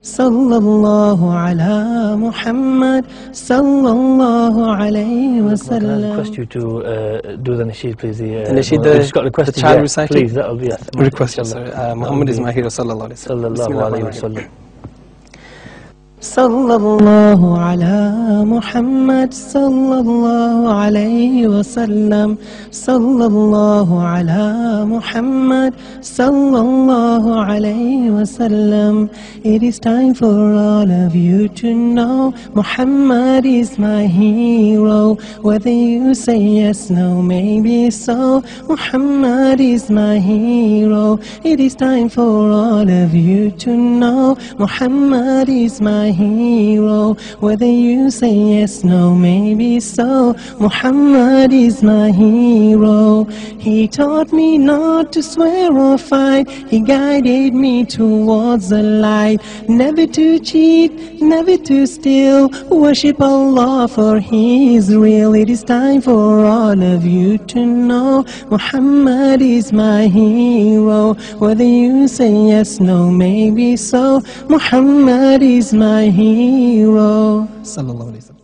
Sallallahu ala Muhammad sallallahu alayhi wa sallam. Can I request you to do the nasheed, please? The nasheed, the child recital? Please, that will be us. Request, sir. Muhammad is my hero, sallallahu alayhi wa sallam. Sallallahu ala Muhammad sallallahu alayhi wa sallam. Sallallahu ala Muhammad sallallahu alayhi wa sallam. It is time for all of you to know Muhammad is my hero. Whether you say yes, no, maybe so, Muhammad is my hero. It is time for all of you to know Muhammad is my hero. Whether you say yes, no, maybe so, Muhammad is my hero. He taught me not to swear or fight. He guided me towards the light. Never to cheat, never to steal. Worship Allah, for He is real. It is time for all of you to know Muhammad is my hero. Whether you say yes, no, maybe so, Muhammad is my hero. Sallallahu alayhi wa sallam.